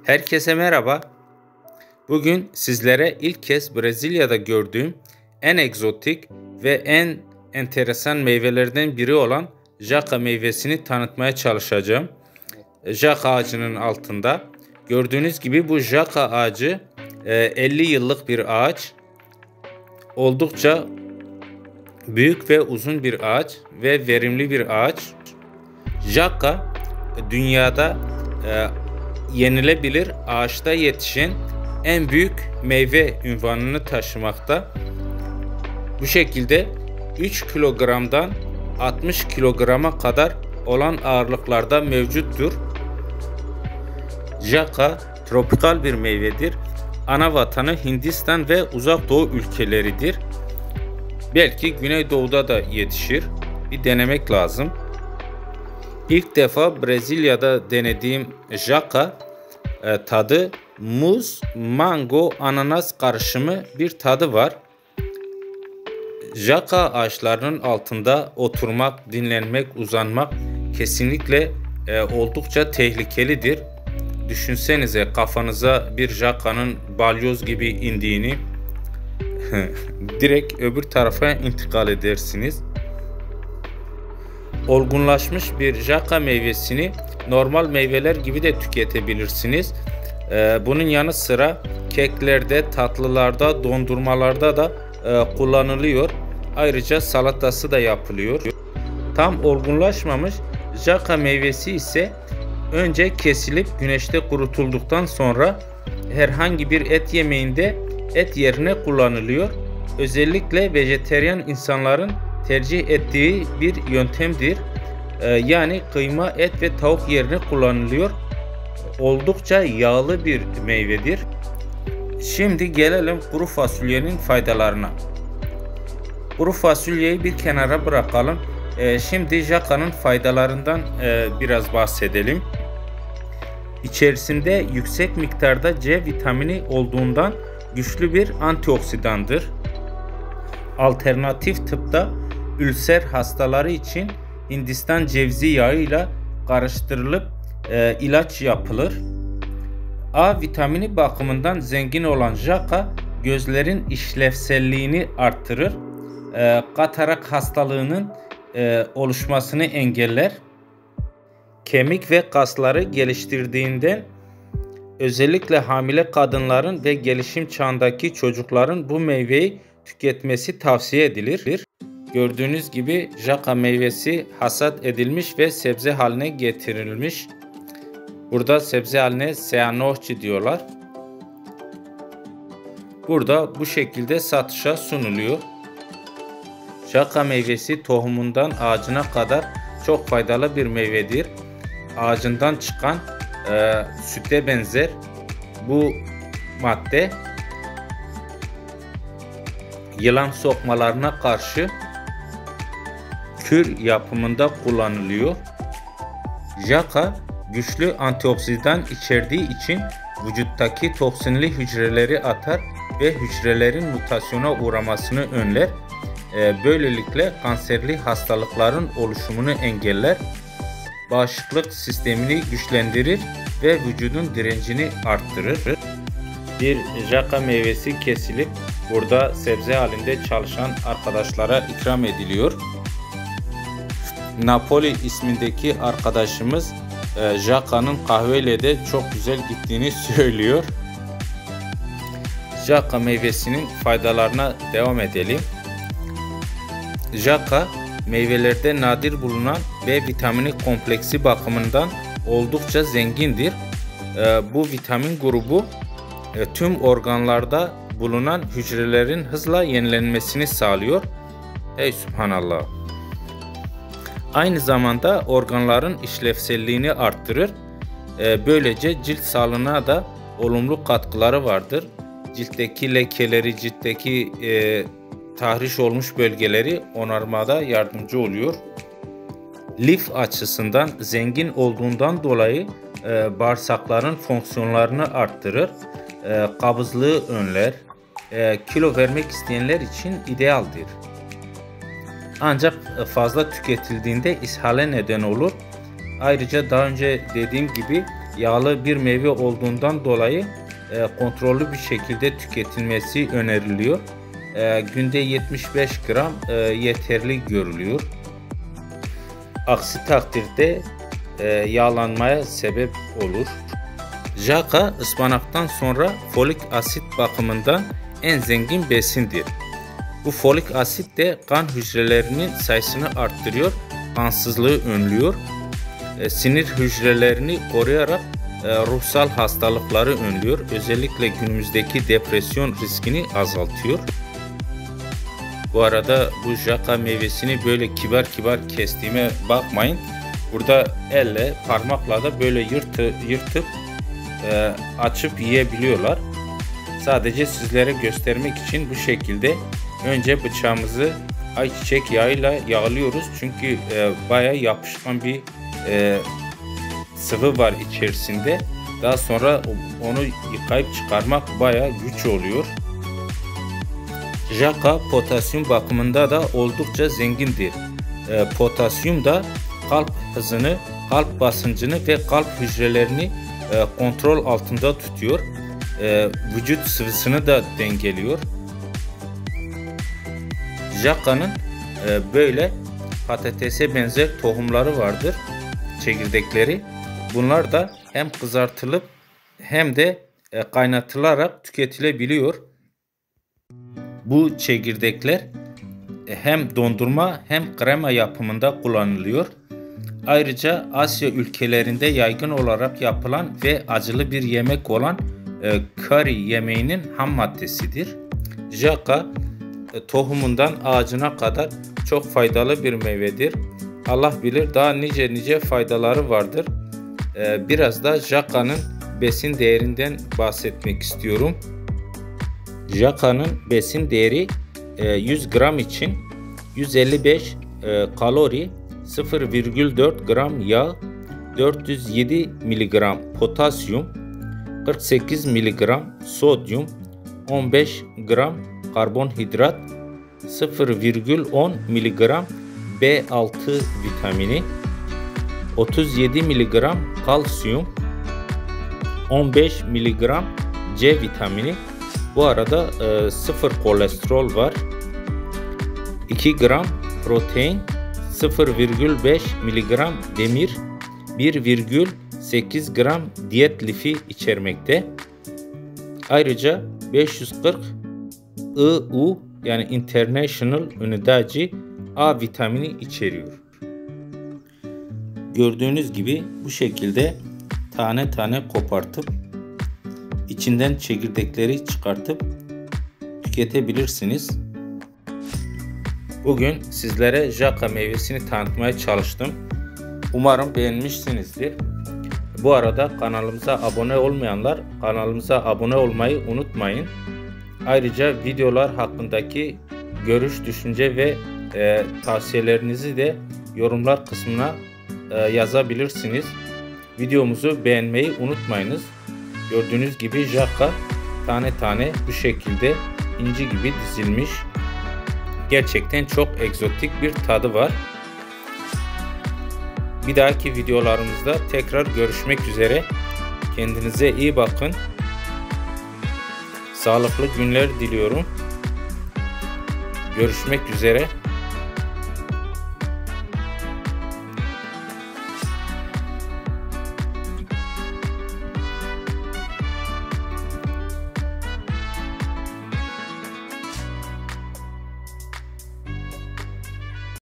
Herkese merhaba. Bugün sizlere ilk kez Brezilya'da gördüğüm en egzotik ve en enteresan meyvelerden biri olan jaca meyvesini tanıtmaya çalışacağım. Jaca ağacının altında. Gördüğünüz gibi bu jaca ağacı 50 yıllık bir ağaç. Oldukça büyük ve uzun bir ağaç ve verimli bir ağaç. Jaca dünyada yenilebilir ağaçta yetişen en büyük meyve unvanını taşımakta. Bu şekilde 3 kilogramdan 60 kilograma kadar olan ağırlıklarda mevcuttur. Jaca tropikal bir meyvedir. Ana vatanı Hindistan ve Uzak Doğu ülkeleridir. Belki Güneydoğu'da da yetişir. Bir denemek lazım. İlk defa Brezilya'da denediğim jaca tadı muz, mango, ananas karışımı bir tadı var. Jaca ağaçlarının altında oturmak, dinlenmek, uzanmak kesinlikle oldukça tehlikelidir. Düşünsenize kafanıza bir jaca'nın balyoz gibi indiğini, direkt öbür tarafa intikal edersiniz. Olgunlaşmış bir jaca meyvesini normal meyveler gibi de tüketebilirsiniz. Bunun yanı sıra keklerde, tatlılarda, dondurmalarda da kullanılıyor. Ayrıca salatası da yapılıyor. Tam olgunlaşmamış jaca meyvesi ise önce kesilip güneşte kurutulduktan sonra herhangi bir et yemeğinde et yerine kullanılıyor. Özellikle vejeteryan insanların tercih ettiği bir yöntemdir. Yani kıyma, et ve tavuk yerine kullanılıyor. Oldukça yağlı bir meyvedir. Şimdi gelelim kuru fasulyenin faydalarına. Kuru fasulyeyi bir kenara bırakalım. Şimdi jaca'nın faydalarından biraz bahsedelim. İçerisinde yüksek miktarda C vitamini olduğundan güçlü bir antioksidandır. Alternatif tıpta ülser hastaları için Hindistan cevizi yağıyla karıştırılıp ilaç yapılır. A vitamini bakımından zengin olan jaca gözlerin işlevselliğini artırır. Katarak hastalığının oluşmasını engeller. Kemik ve kasları geliştirdiğinden özellikle hamile kadınların ve gelişim çağındaki çocukların bu meyveyi tüketmesi tavsiye edilir. Gördüğünüz gibi jaca meyvesi hasat edilmiş ve sebze haline getirilmiş. Burada sebze haline seanohçi diyorlar. Burada bu şekilde satışa sunuluyor. Jaca meyvesi tohumundan ağacına kadar çok faydalı bir meyvedir. Ağacından çıkan süte benzer bu madde yılan sokmalarına karşı kür yapımında kullanılıyor. Jaca güçlü antioksidan içerdiği için vücuttaki toksinli hücreleri atar ve hücrelerin mutasyona uğramasını önler. Böylelikle kanserli hastalıkların oluşumunu engeller. Bağışıklık sistemini güçlendirir ve vücudun direncini arttırır. Bir jaca meyvesi kesilip burada sebze halinde çalışan arkadaşlara ikram ediliyor. Napoli ismindeki arkadaşımız jaca'nın kahveyle de çok güzel gittiğini söylüyor. Jaca meyvesinin faydalarına devam edelim. Jaca meyvelerde nadir bulunan B vitamini kompleksi bakımından oldukça zengindir. Bu vitamin grubu tüm organlarda bulunan hücrelerin hızla yenilenmesini sağlıyor. Ey Subhanallah. Aynı zamanda organların işlevselliğini arttırır. Böylece cilt sağlığına da olumlu katkıları vardır. Ciltteki lekeleri, ciltteki tahriş olmuş bölgeleri onarmada yardımcı oluyor. Lif açısından zengin olduğundan dolayı bağırsakların fonksiyonlarını arttırır. Kabızlığı önler. Kilo vermek isteyenler için idealdir. Ancak fazla tüketildiğinde ishale neden olur. Ayrıca daha önce dediğim gibi yağlı bir meyve olduğundan dolayı kontrollü bir şekilde tüketilmesi öneriliyor. Günde 75 gram yeterli görülüyor. Aksi takdirde yağlanmaya sebep olur. Jaka ıspanaktan sonra folik asit bakımından en zengin besindir. Bu folik asit de kan hücrelerinin sayısını arttırıyor, kansızlığı önlüyor, sinir hücrelerini koruyarak ruhsal hastalıkları önlüyor. Özellikle günümüzdeki depresyon riskini azaltıyor. Bu arada bu jaka meyvesini böyle kibar kibar kestiğime bakmayın. Burada elle, parmakla da böyle yırtıp açıp yiyebiliyorlar. Sadece sizlere göstermek için bu şekilde önce bıçağımızı ayçiçek yağıyla yağlıyoruz. Çünkü bayağı yapışkan bir sıvı var içerisinde. Daha sonra onu yıkayıp çıkarmak bayağı güç oluyor. Jaka potasyum bakımında da oldukça zengindir. Potasyum da kalp hızını, kalp basıncını ve kalp hücrelerini kontrol altında tutuyor. Vücut sıvısını da dengeliyor. Jaka'nın böyle patatese benzer tohumları vardır, çekirdekleri. Bunlar da hem kızartılıp hem de kaynatılarak tüketilebiliyor. Bu çekirdekler hem dondurma hem krema yapımında kullanılıyor. Ayrıca Asya ülkelerinde yaygın olarak yapılan ve acılı bir yemek olan curry yemeğinin ham maddesidir. Jaka tohumundan ağacına kadar çok faydalı bir meyvedir. Allah bilir daha nice faydaları vardır. Biraz da jaka'nın besin değerinden bahsetmek istiyorum. Jaka'nın besin değeri 100 gram için 155 kalori, 0,4 gram yağ, 407 mg potasyum, 48 mg sodyum, 15 gram karbonhidrat, 0,10 mg B6 vitamini, 37 mg kalsiyum, 15 mg C vitamini. Bu arada 0 kolesterol var. 2 gram protein, 0,5 mg demir, 1,8 gram diyet lifi içermekte. Ayrıca 540 IU yani International Unidade A vitamini içeriyor. Gördüğünüz gibi bu şekilde tane tane kopartıp içinden çekirdekleri çıkartıp tüketebilirsiniz. Bugün sizlere jaka meyvesini tanıtmaya çalıştım. Umarım beğenmişsinizdir. Bu arada kanalımıza abone olmayanlar kanalımıza abone olmayı unutmayın. Ayrıca videolar hakkındaki görüş, düşünce ve tavsiyelerinizi de yorumlar kısmına yazabilirsiniz. Videomuzu beğenmeyi unutmayınız. Gördüğünüz gibi jaka tane tane bu şekilde inci gibi dizilmiş. Gerçekten çok egzotik bir tadı var. Bir dahaki videolarımızda tekrar görüşmek üzere. Kendinize iyi bakın. Sağlıklı günler diliyorum. Görüşmek üzere.